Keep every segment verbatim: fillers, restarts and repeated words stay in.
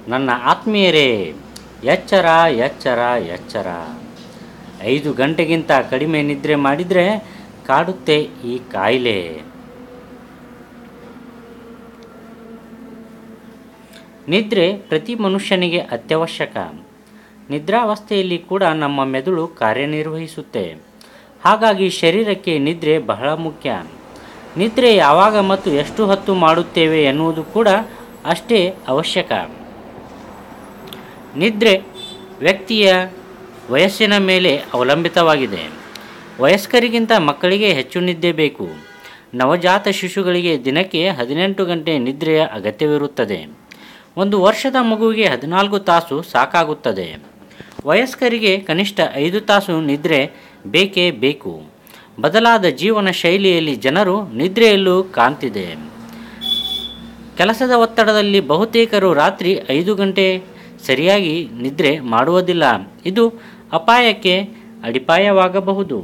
ನನ್ನ ಆತ್ಮೀಯರೇ, ಎಚ್ಚರ ಎಚ್ಚರ ಎಚ್ಚರ. ಐದು ಗಂಟೆಗಿಂತ ಕಡಿಮೆ ನಿದ್ರೆ ಮಾಡಿದರೆ ಕಾಡುತ್ತೆ ಈ ಕಾಯಿಲೆ. ನಿದ್ರೆ ಪ್ರತಿ ಮನುಷ್ಯನಿಗೆ ಅತ್ಯವಶ್ಯಕ. ನಿದ್ರಾವಸ್ಥೆಯಲ್ಲಿ ಕೂಡ ನಮ್ಮ ಮೆದುಳು ಕಾರ್ಯನಿರ್ವಹಿಸುತ್ತೆ. ಹಾಗಾಗಿ ಶರೀರಕ್ಕೆ ನಿದ್ರೆ ಬಹಳ ಮುಖ್ಯ. ನಿದ್ರೆ ಯಾವಾಗ ಮತ್ತು ಎಷ್ಟು ಹೊತ್ತು ಮಾಡುತ್ತೇವೆ ಎನ್ನುವುದು ಕೂಡ ಅಷ್ಟೇ ಅವಶ್ಯಕ. ನಿದ್ರೆ ವ್ಯಕ್ತಿಯ ವಯಸ್ಸಿನ ಮೇಲೆ ಅವಲಂಬಿತವಾಗಿದೆ. ವಯಸ್ಕರಿಗಿಂತ ಮಕ್ಕಳಿಗೆ ಹೆಚ್ಚು ನಿದ್ದೆ ಬೇಕು. ನವಜಾತ ಶಿಶುಗಳಿಗೆ ದಿನಕ್ಕೆ ಹದಿನೆಂಟು ಗಂಟೆ ನಿದ್ರೆಯ ಅಗತ್ಯವಿರುತ್ತದೆ. ಒಂದು ವರ್ಷದ ಮಗುವಿಗೆ ಹದಿನಾಲ್ಕು ತಾಸು ಸಾಕಾಗುತ್ತದೆ. ವಯಸ್ಕರಿಗೆ ಕನಿಷ್ಠ ಐದು ತಾಸು ನಿದ್ರೆ ಬೇಕೇ ಬೇಕು. ಬದಲಾದ ಜೀವನ ಶೈಲಿಯಲ್ಲಿ ಜನರು ನಿದ್ರೆಯಲ್ಲೂ ಕಾಣ್ತಿದೆ. ಕೆಲಸದ ಒತ್ತಡದಲ್ಲಿ ಬಹುತೇಕರು ರಾತ್ರಿ ಐದು ಗಂಟೆ ಸರಿಯಾಗಿ ನಿದ್ರೆ ಮಾಡುವುದಿಲ್ಲ. ಇದು ಅಪಾಯಕ್ಕೆ ಅಡಿಪಾಯವಾಗಬಹುದು.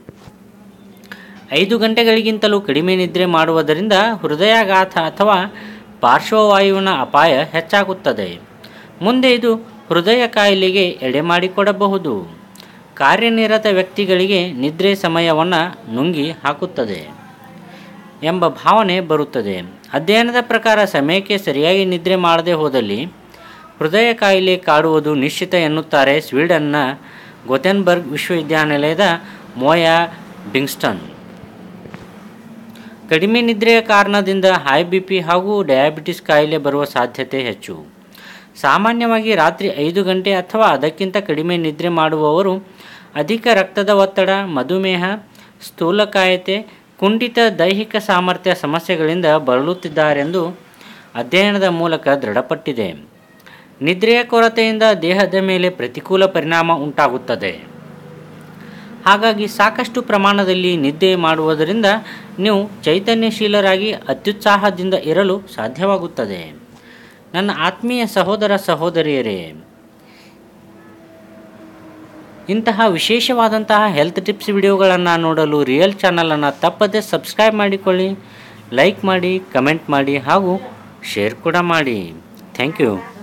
ಐದು ಗಂಟೆಗಳಿಗಿಂತಲೂ ಕಡಿಮೆ ನಿದ್ರೆ ಮಾಡುವುದರಿಂದ ಹೃದಯಾಘಾತ ಅಥವಾ ಪಾರ್ಶ್ವವಾಯುವಿನ ಅಪಾಯ ಹೆಚ್ಚಾಗುತ್ತದೆ. ಮುಂದೆ ಇದು ಹೃದಯ ಕಾಯಿಲೆಗೆ ಎಡೆಮಾಡಿಕೊಡಬಹುದು. ಕಾರ್ಯನಿರತ ವ್ಯಕ್ತಿಗಳಿಗೆ ನಿದ್ರೆ ಸಮಯವನ್ನು ನುಂಗಿ ಹಾಕುತ್ತದೆ ಎಂಬ ಭಾವನೆ ಬರುತ್ತದೆ. ಅಧ್ಯಯನದ ಪ್ರಕಾರ ಸಮಯಕ್ಕೆ ಸರಿಯಾಗಿ ನಿದ್ರೆ ಮಾಡದೆ ಹೋದಲ್ಲಿ ಹೃದಯ ಕಾಯಿಲೆ ಕಾಡುವುದು ನಿಶ್ಚಿತ ಎನ್ನುತ್ತಾರೆ ಸ್ವೀಡನ್ನ ಗೊಥೆನ್ಬರ್ಗ್ ವಿಶ್ವವಿದ್ಯಾನಿಲಯದ ಮೋಯಾ ಬಿಂಗ್ಸ್ಟನ್. ಕಡಿಮೆ ನಿದ್ರೆಯ ಕಾರಣದಿಂದ ಹೈ ಬಿ ಪಿ ಹಾಗೂ ಡಯಾಬಿಟಿಸ್ ಕಾಯಿಲೆ ಬರುವ ಸಾಧ್ಯತೆ ಹೆಚ್ಚು. ಸಾಮಾನ್ಯವಾಗಿ ರಾತ್ರಿ ಐದು ಗಂಟೆ ಅಥವಾ ಅದಕ್ಕಿಂತ ಕಡಿಮೆ ನಿದ್ರೆ ಮಾಡುವವರು ಅಧಿಕ ರಕ್ತದ ಒತ್ತಡ, ಮಧುಮೇಹ, ಸ್ಥೂಲಕಾಯತೆ, ಕುಂಠಿತ ದೈಹಿಕ ಸಾಮರ್ಥ್ಯ ಸಮಸ್ಯೆಗಳಿಂದ ಬಳಲುತ್ತಿದ್ದಾರೆಂದು ಅಧ್ಯಯನದ ಮೂಲಕ ದೃಢಪಟ್ಟಿದೆ. ನಿದ್ರೆಯ ಕೊರತೆಯಿಂದ ದೇಹದ ಮೇಲೆ ಪ್ರತಿಕೂಲ ಪರಿಣಾಮ ಉಂಟಾಗುತ್ತದೆ. ಹಾಗಾಗಿ ಸಾಕಷ್ಟು ಪ್ರಮಾಣದಲ್ಲಿ ನಿದ್ದೆ ಮಾಡುವುದರಿಂದ ನೀವು ಚೈತನ್ಯಶೀಲರಾಗಿ ಅತ್ಯುತ್ಸಾಹದಿಂದ ಇರಲು ಸಾಧ್ಯವಾಗುತ್ತದೆ. ನನ್ನ ಆತ್ಮೀಯ ಸಹೋದರ ಸಹೋದರಿಯರೇ, ಇಂತಹ ವಿಶೇಷವಾದಂತಹ ಹೆಲ್ತ್ ಟಿಪ್ಸ್ ವಿಡಿಯೋಗಳನ್ನು ನೋಡಲು ರಿಯಲ್ ಚಾನಲನ್ನು ತಪ್ಪದೆ ಸಬ್ಸ್ಕ್ರೈಬ್ ಮಾಡಿಕೊಳ್ಳಿ, ಲೈಕ್ ಮಾಡಿ, ಕಮೆಂಟ್ ಮಾಡಿ ಹಾಗೂ ಶೇರ್ ಕೂಡ ಮಾಡಿ. Thank you.